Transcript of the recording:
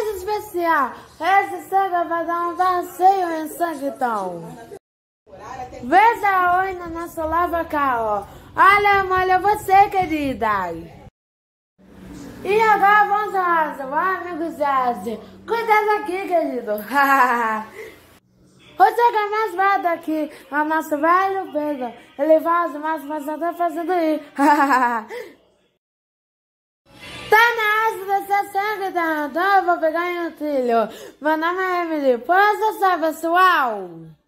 especial. Esse sangue vai dar um passeio em sanguitão. Veja oi na nossa lava cá, ó. Olha você, querida. E agora vamos lá, amigos Jazzy. Cuidado aqui, querido. Você que é mais velho daqui, o nosso velho Pedro. Ele faz mais, mas não tá fazendo isso. Tá na hora de ser sangue, tá? Então eu vou pegar em um trilho. Meu nome é Emily. Pois é, pessoal.